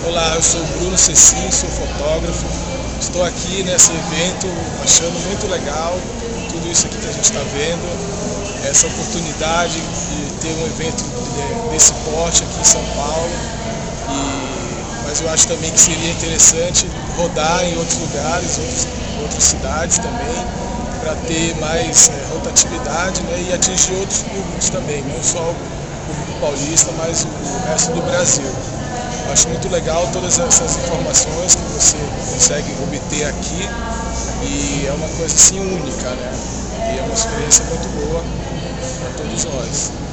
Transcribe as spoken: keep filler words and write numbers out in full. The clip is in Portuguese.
Olá, eu sou o Bruno Cecim, sou fotógrafo. Estou aqui nesse evento achando muito legal tudo isso aqui que a gente está vendo, essa oportunidade de ter um evento desse porte aqui em São Paulo. E, mas eu acho também que seria interessante rodar em outros lugares, outros, outras cidades também, para ter mais é, rotatividade, né, e atingir outros públicos também, não só o público paulista, mas o, o resto do Brasil. Eu acho muito legal todas essas informações que você consegue obter aqui e é uma coisa assim única, né? E é uma experiência muito boa para todos nós.